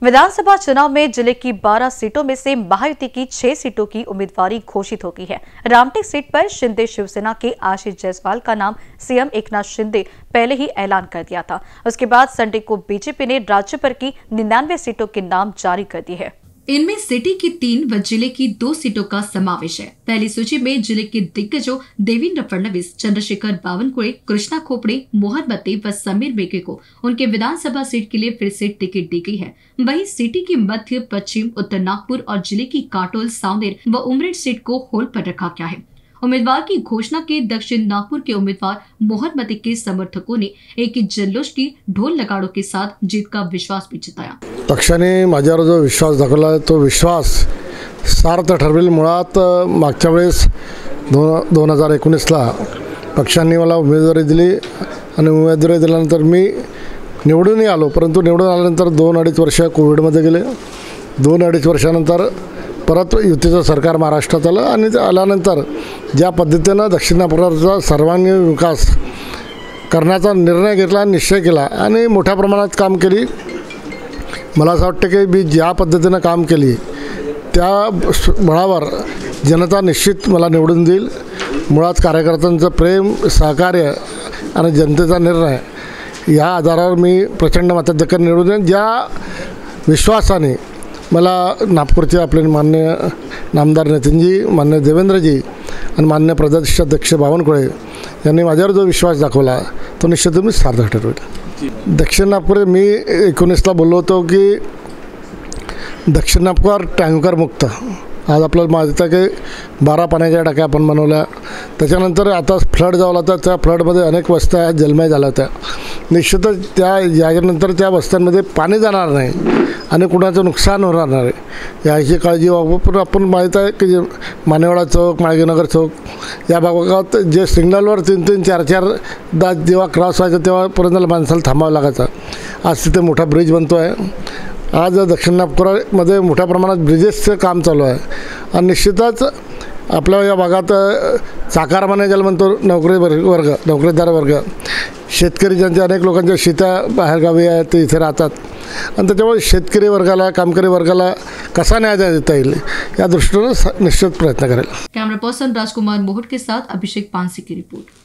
विधानसभा चुनाव में जिले की 12 सीटों में से महायुति की 6 सीटों की उम्मीदवारी घोषित हो गई है। रामटेक सीट पर शिंदे शिवसेना के आशीष जायसवाल का नाम सीएम एकनाथ शिंदे पहले ही ऐलान कर दिया था। उसके बाद संडे को बीजेपी ने राज्य भर की 99 सीटों के नाम जारी कर दिए हैं। इनमें सिटी की 3 व जिले की 2 सीटों का समावेश है। पहली सूची में जिले के दिग्गजों देवेंद्र फडणवीस, चंद्रशेखर बावनकुळे, कृष्णा खोपड़े, मोहन बत्ते व समीर बेके को उनके विधानसभा सीट के लिए फिर से टिकट दी गई है। वहीं सिटी की मध्य, पश्चिम, उत्तर नागपुर और जिले की काटोल, सावनेर व उमरेड सीट को होल्ड पर रखा गया है। उम्मीदवार की घोषणा के दक्षिण नागपुर के उम्मीदवार मोहन बत्ते के समर्थकों ने एक जल्लोष की ढोल नगाड़ों के साथ जीत का विश्वास भी जताया। पक्षाने माझ्यावर जो विश्वास दाखवला तो विश्वास सार्थ ठरवेल। मुळात मागच्या वेळेस 2019ला पक्षांनी मला उमेदवारी दिली आणि उमेदवारी दिल्यानंतर मी निवडूनही आलो, परंतु निवडून आल्यानंतर 2-2.5 वर्ष कोविडमध्ये गेले। 2-2.5 वर्षानंतर परत युतीचं सरकार महाराष्ट्रात आलं आणि आल्यानंतर ज्या पद्धतीनं दक्षिण नागपुराचा सर्वांगीण विकास करण्याचा निर्णय घेतला, निश्चय केला आणि मोठ्या प्रमाणात काम केली। मला असं वाटतं की मी ज्या पद्धतीनं काम केली त्या बळावर जनता निश्चित मला निवडून देईल। मुळात कार्यकर्त्यांचं प्रेम, सहकार्य आणि जनतेचा निर्णय या आधारावर मी प्रचंड मताधिक्याने निवडून देईन। ज्या विश्वासाने मला नागपूरचे आपले माननीय नामदार नितीनजी, माननीय देवेंद्रजी आणि माननीय प्रदेशाध्यक्ष बावनकुळे यांनी माझ्यावर जो विश्वास दाखवला तो निश्चित मी सार्थ ठरवेल। दक्षिण नागपूर मी 19ला बोललो होतो की दक्षिण नागपूर टँकर मुक्त। आज आपल्याला माहिती आहे की 12 पाण्याच्या टाक्या आपण बनवल्या, त्याच्यानंतर आता फ्लड झाला तर त्या फ्लडमध्ये अनेक वस्त्या जलमय झाल्या होत्या। निश्चितच त्या याच्यानंतर त्या वस्त्यांमध्ये पाणी जाणार नाही आणि कुणाचं नुकसान होणार नाही याची काळजी वापरून आपण माहीत आहे की मानेवाडा चौक, माळगेनगर चौक या भागात जे सिग्नलवर 3-3, 4-4 दात जेव्हा क्रॉस व्हायचं तेव्हापर्यंत माणसाला थांबावं लागायचं। आज तिथे मोठा ब्रिज बनतो आहे। आज दक्षिण नागपुरामध्ये मोठ्या प्रमाणात ब्रिजेसचं काम चालू आहे आणि निश्चितच आपल्या या भागात चाकार माने ज्याला म्हणतो नोकरीदार वर्ग, शेतकरी ज्यांच्या अनेक लोकांच्या शेत्या बाहेरगावी आहेत ते इथे राहतात आणि त्याच्यामुळे शेतकरी वर्गाला, कामकरी वर्गाला कसा न्याय देता येईल या दृष्टीने निश्चित प्रयत्न करेल। कैमरा पर्सन राजकुमार मोहट के साथ अभिषेक पानसी की रिपोर्ट।